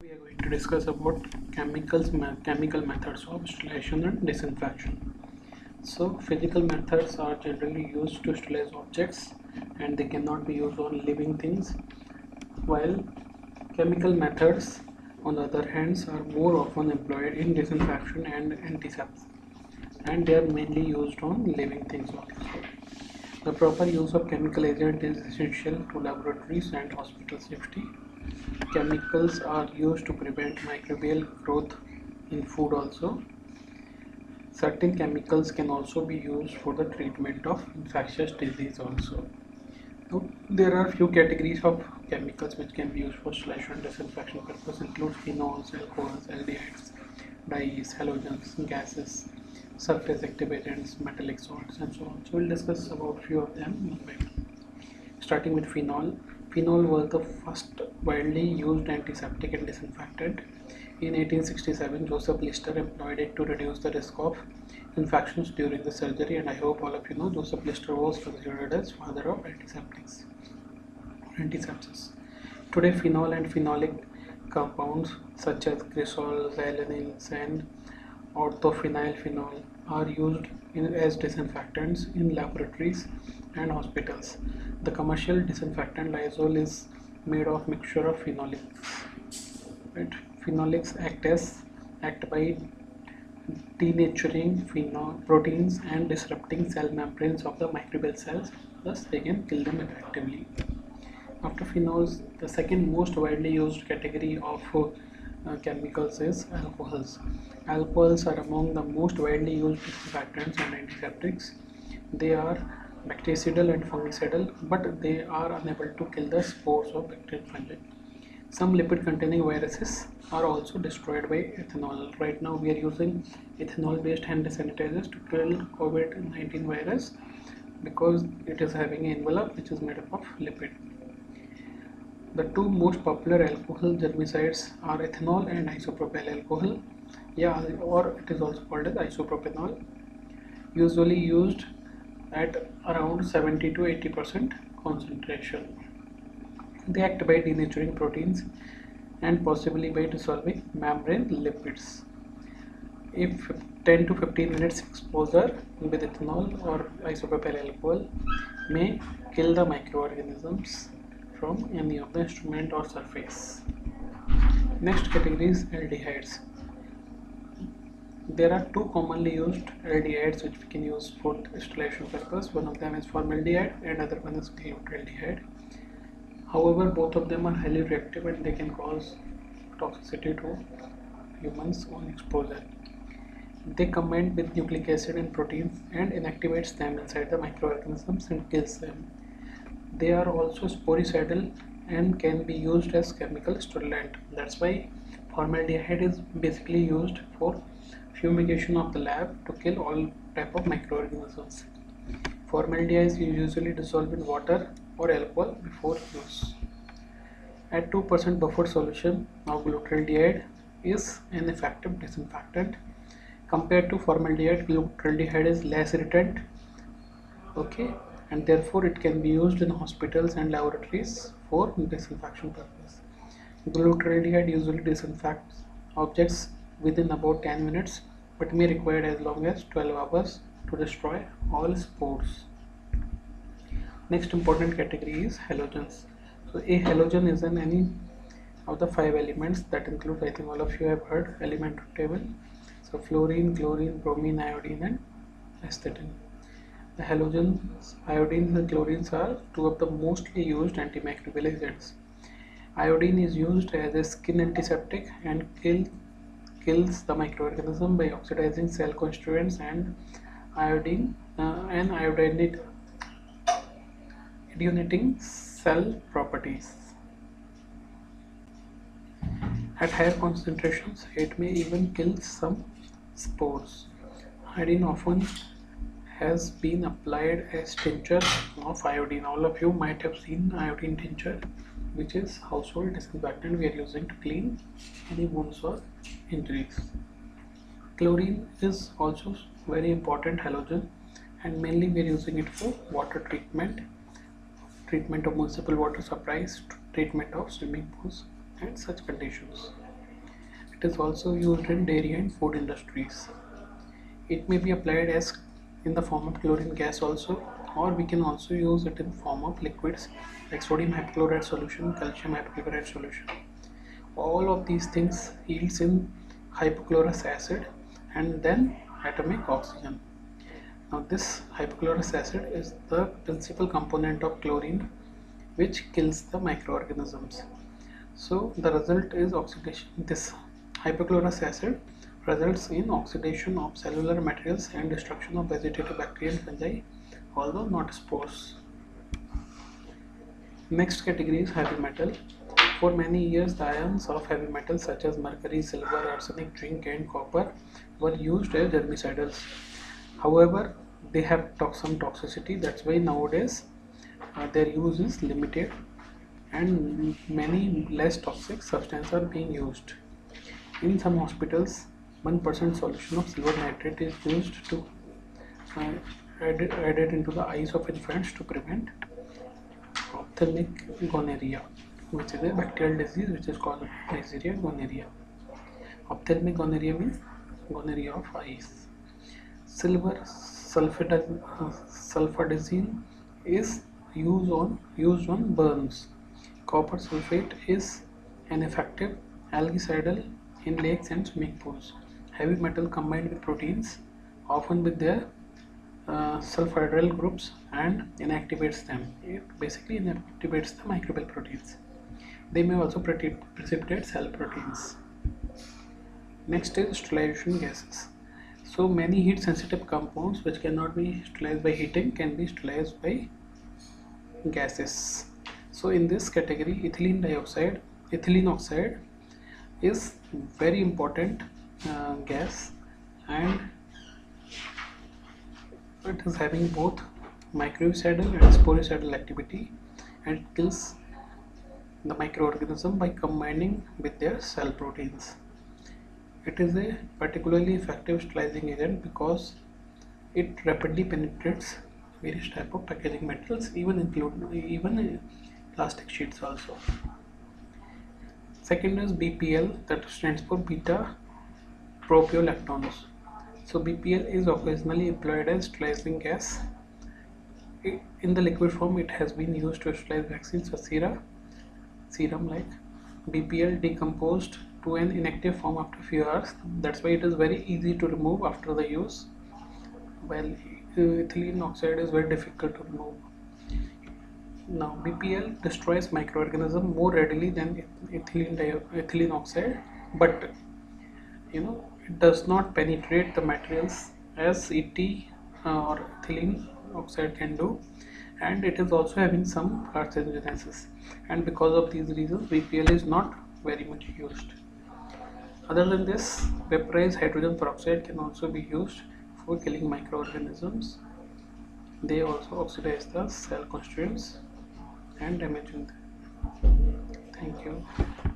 We are going to discuss about chemical methods of sterilization and disinfection. So physical methods are generally used to sterilize objects and they cannot be used on living things, while chemical methods on the other hand are more often employed in disinfection and antisepsis, and they are mainly used on living things also. The proper use of chemical agent is essential to laboratories and hospital safety. Chemicals are used to prevent microbial growth in food also. Certain chemicals can also be used for the treatment of infectious disease also. Now, there are few categories of chemicals which can be used for sterilization and disinfection purpose include phenols, alcohols, aldehydes, dyes, halogens, gases, surface activants, metallic salts and so on. So we'll discuss about few of them one by one. Starting with phenol. Phenol was the first widely used antiseptic and disinfectant. In 1867, Joseph Lister employed it to reduce the risk of infections during the surgery, and I hope all of you know Joseph Lister was considered as father of antisepsis. Today, phenol and phenolic compounds such as cresol, xylanins, and orthophenylphenol are used as disinfectants in laboratories and hospitals. The commercial disinfectant Lysol is made of mixture of phenolics. Right? Phenolics act by denaturing proteins and disrupting cell membranes of the microbial cells. Thus, they can kill them effectively. After phenols, the second most widely used category of chemicals is alcohols. Alcohols are among the most widely used disinfectants and antiseptics. They are bactericidal and fungicidal, but they are unable to kill the spores of bacterial fungi. Some lipid containing viruses are also destroyed by ethanol. Right now we are using ethanol based hand sanitizers to kill COVID-19 virus because it is having an envelope which is made up of lipid. The two most popular alcohol germicides are ethanol and isopropyl alcohol, or it is also called as isopropanol, usually used at around 70 to 80% concentration. They act by denaturing proteins and possibly by dissolving membrane lipids. If 10 to 15 minutes exposure with ethanol or isopropyl alcohol may kill the microorganisms from any of the instrument or surface. Next category is aldehydes. There are two commonly used aldehydes which we can use for sterilization purpose. One of them is formaldehyde and other one is glutaraldehyde. However, both of them are highly reactive and they can cause toxicity to humans on exposure. They combine with nucleic acid and proteins and inactivates them inside the microorganisms and kills them. They are also sporicidal and can be used as chemical sterilant. That's why formaldehyde is basically used for fumigation of the lab to kill all type of microorganisms. Formaldehyde is usually dissolved in water or alcohol before use. At 2% buffered solution of glutaraldehyde is an effective disinfectant. Compared to formaldehyde, glutaraldehyde is less irritant, okay, and therefore it can be used in hospitals and laboratories for disinfection purpose. Glutaraldehyde usually disinfects objects within about 10 minutes but may require as long as 12 hours to destroy all spores. Next important category is halogens. So a halogen is any of the 5 elements that include, I think all of you have heard elemental table. So fluorine, chlorine, bromine, iodine and astatine. The halogens, iodine and chlorines are two of the mostly used antimicrobial agents. Iodine is used as a skin antiseptic and kills the microorganism by oxidizing cell constituents and idionating cell properties. At higher concentrations, it may even kill some spores. Iodine often has been applied as tincture of iodine. All of you might have seen iodine tincture, which is household disinfectant we are using to clean any wounds or injuries. Chlorine is also very important halogen and mainly we are using it for water treatment of municipal water supplies, treatment of swimming pools and such conditions. It is also used in dairy and food industries. It may be applied as in the form of chlorine gas also, or we can also use it in form of liquids like sodium hypochlorite solution, calcium hypochlorite solution. All of these things yields in hypochlorous acid and then atomic oxygen. Now this hypochlorous acid is the principal component of chlorine which kills the microorganisms. So the result is oxidation. This hypochlorous acid results in oxidation of cellular materials and destruction of vegetative bacteria and fungi, although not spores. Next category is heavy metal. For many years, the ions of heavy metals such as mercury, silver, arsenic, zinc, and copper were used as germicidals. However, they have some toxicity. That's why nowadays their use is limited, and many less toxic substances are being used. In some hospitals, 1% solution of silver nitrate is used to added into the eyes of infants to prevent ophthalmic gonorrhea, which is a bacterial disease which is called Neisseria gonorrhea. Ophthalmic gonorrhea means gonorrhea of eyes. Silver sulfadazine is used on burns. Copper sulfate is an effective algicidal in lakes and swimming pools. Heavy metal combined with proteins, often with their sulfhydryl groups, and inactivates them. It basically inactivates the microbial proteins. They may also precipitate cell proteins. Next is sterilization gases. So many heat sensitive compounds which cannot be sterilized by heating can be sterilized by gases. So in this category, ethylene oxide is very important gas, and it is having both microbicidal and sporicidal activity, and it kills the microorganism by combining with their cell proteins. It is a particularly effective sterilizing agent because it rapidly penetrates various type of packaging materials, even plastic sheets also. Second is BPL, that stands for beta propiolactones. So BPL is occasionally employed as sterilizing gas. In the liquid form, it has been used to sterilize vaccines or serum like BPL decomposed to an inactive form after a few hours. That's why it is very easy to remove after the use, while ethylene oxide is very difficult to remove. Now BPL destroys microorganisms more readily than ethylene oxide, but it does not penetrate the materials as ET or ethylene oxide can do, and it is also having some carcinogenesis, and because of these reasons BPL is not very much used. Other than this, vaporized hydrogen peroxide can also be used for killing microorganisms. They also oxidize the cell constituents and damaging them. Thank you.